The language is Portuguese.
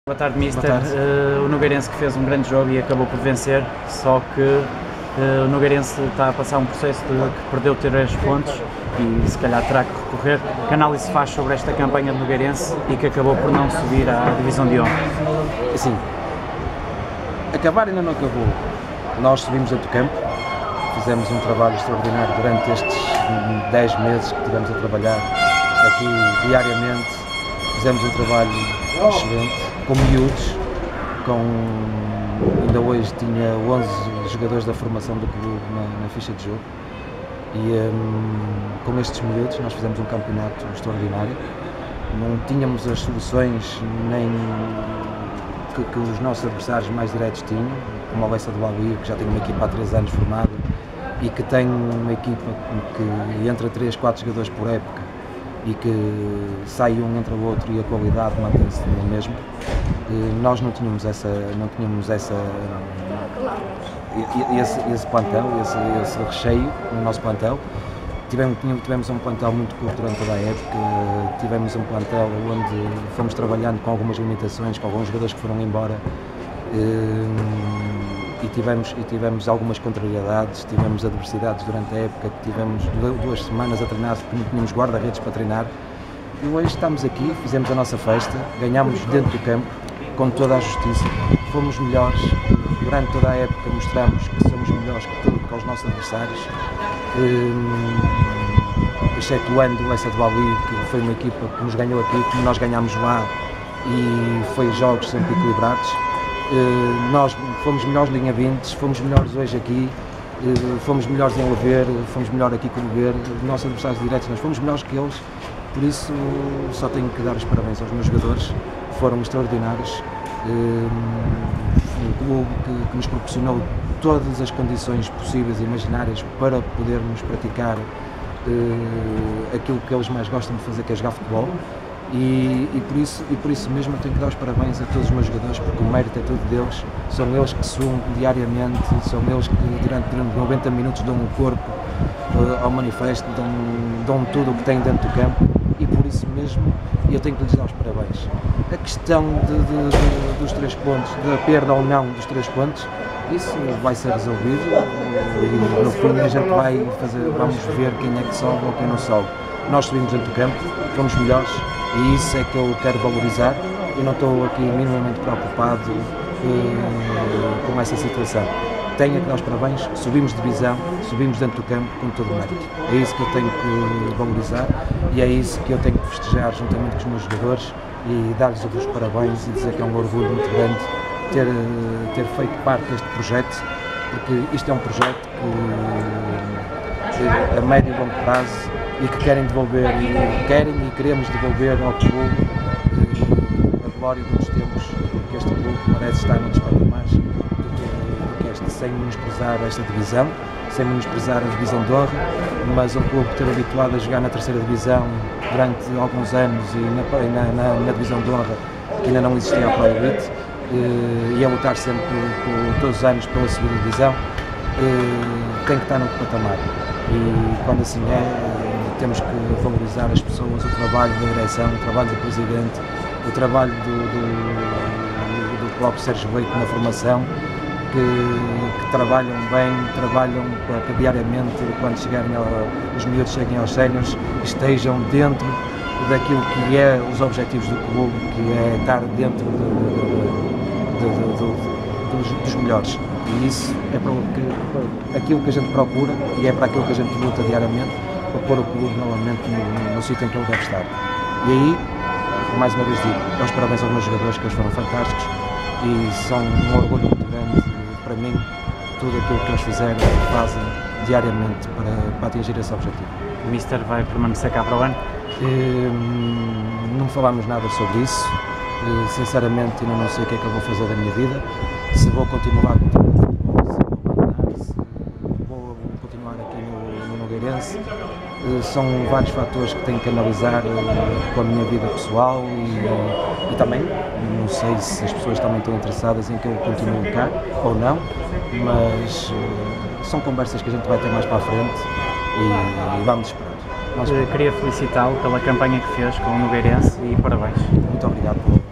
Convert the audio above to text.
Boa tarde, Mister. Boa tarde. O Nogueirense que fez um grande jogo e acabou por vencer, só que o Nogueirense está a passar um processo de que perdeu 3 pontos e se calhar terá que recorrer. Que análise faz sobre esta campanha do Nogueirense e que acabou por não subir à divisão de honra? Assim, acabar ainda não acabou. Nós subimos a campo, fizemos um trabalho extraordinário durante estes 10 meses que tivemos a trabalhar aqui diariamente. Fizemos um trabalho excelente, com miúdos, ainda hoje tinha 11 jogadores da formação do clube na ficha de jogo e com estes miúdos nós fizemos um campeonato extraordinário. Não tínhamos as soluções nem que os nossos adversários mais diretos tinham, como a Bessa do Baguio, que já tem uma equipa há 3 anos formada e que tem uma equipa que entra 3, 4 jogadores por época e que sai um entre o outro e a qualidade mantém-se na mesma. Nós não tínhamos esse plantel, esse recheio no nosso plantel. Tivemos um plantel muito curto durante toda a época, tivemos um plantel onde fomos trabalhando com algumas limitações, com alguns jogadores que foram embora e tivemos algumas contrariedades, tivemos adversidades durante a época, tivemos 2 semanas a treinar porque não tínhamos guarda-redes para treinar. E hoje estamos aqui, fizemos a nossa festa, ganhámos dentro do campo, com toda a justiça, fomos melhores, durante toda a época mostramos que somos melhores que os nossos adversários, excetuando o Bessa do Baguio, que foi uma equipa que nos ganhou aqui, como nós ganhámos lá, e foi jogos sempre equilibrados. Nós fomos melhores linha 20, fomos melhores hoje aqui, fomos melhores em Oliveira, fomos melhor aqui com o Oliveira, os nossos adversários diretos nós fomos melhores que eles, por isso só tenho que dar os parabéns aos meus jogadores, foram extraordinários, um clube que nos proporcionou todas as condições possíveis e imaginárias para podermos praticar aquilo que eles mais gostam de fazer, que é jogar futebol. E por isso mesmo eu tenho que dar os parabéns a todos os meus jogadores, porque o mérito é todo deles, são eles que suam diariamente, são eles que durante 90 minutos dão o corpo ao manifesto, dão tudo o que têm dentro do campo e por isso mesmo eu tenho que lhes dar os parabéns. A questão dos 3 pontos, da perda ou não dos 3 pontos, isso vai ser resolvido e no fim a gente vamos ver quem é que sobe ou quem não sobe. Nós subimos dentro do campo, fomos melhores e isso é que eu quero valorizar. Eu não estou aqui minimamente preocupado com essa situação. Tenho que dar os parabéns, subimos de divisão, subimos dentro do campo com todo o mérito. É isso que eu tenho que valorizar e é isso que eu tenho que festejar juntamente com os meus jogadores e dar-lhes os parabéns e dizer que é um orgulho muito grande ter feito parte deste projeto, porque isto é um projeto que a médio e longo prazo e que querem devolver e queremos devolver ao clube a glória dos tempos, que este clube merece estar noutros patamares do que este, sem menosprezar esta divisão, sem menosprezar a divisão de honra, mas um clube que esteve habituado a jogar na 3ª divisão durante alguns anos e na divisão de honra que ainda não existia a Pro Elite e a lutar sempre todos os anos pela segunda divisão, tem que estar no patamar e quando assim temos que valorizar as pessoas, o trabalho da direção, o trabalho do presidente, o trabalho do próprio Sérgio Leite na formação, que trabalham bem, trabalham para que diariamente, quando os miúdos cheguem aos séniores, estejam dentro daquilo que é os objetivos do clube, que é estar dentro dos melhores. E isso é para aquilo que a gente procura e é para aquilo que a gente luta diariamente, para pôr o clube novamente no sítio em que ele deve estar. E aí, mais uma vez digo, dou os parabéns aos meus jogadores, que eles foram fantásticos e são um orgulho muito grande para mim, tudo aquilo que eles fizeram e fazem diariamente para atingir esse objetivo. O Mister vai permanecer cá para o ano? Não falámos nada sobre isso, sinceramente ainda não sei o que é que eu vou fazer da minha vida, se vou continuar com o futebol, se vou abandonar, se vou continuar aqui no Nogueirense. São vários fatores que tenho que analisar com a minha vida pessoal e também não sei se as pessoas também estão interessadas em que eu continue cá ou não, mas são conversas que a gente vai ter mais para a frente e vamos esperar. Queria felicitá-lo pela campanha que fez com o Nogueirense e parabéns. Muito obrigado.